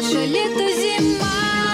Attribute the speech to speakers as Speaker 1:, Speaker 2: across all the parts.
Speaker 1: наше лето зима.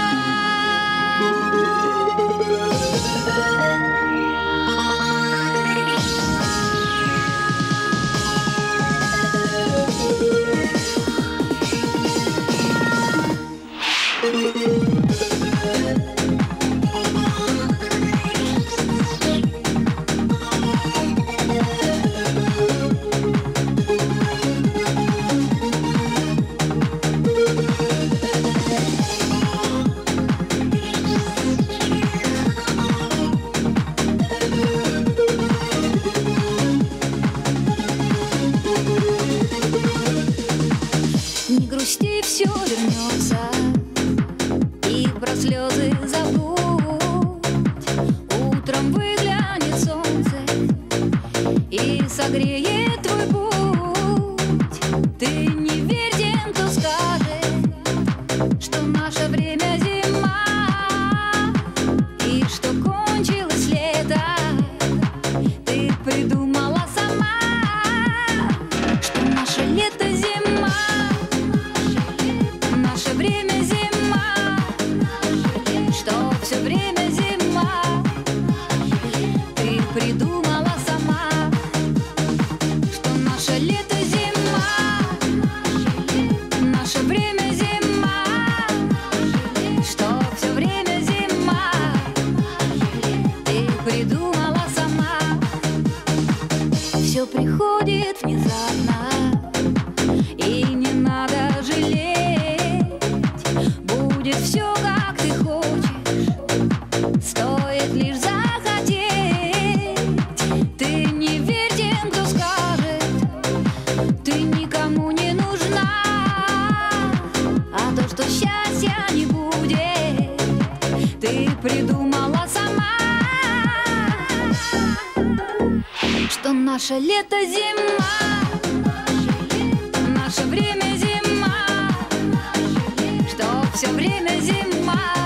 Speaker 1: Не грусти, все вернется, и про слезы забудь. Утром выглянет солнце и согреет твой путь. Ты не верь тем, кто скажет, что наше время зима, и что кончилось лето. Ты придумала сама, что наше лето зима. Наше время зима, что все время зима. Ты придумала сама, что наше лето зима. Наше время зима, что все время зима. Ты придумала сама. Все приходит внезапно, и не надо жалеть. Будет все, как ты хочешь, стоит лишь захотеть. Ты не верь тем, кто скажет, ты никому не нужна. А то, что счастья не будет, ты придумала сама. Что наше лето зима, наше время зима, что все время зима.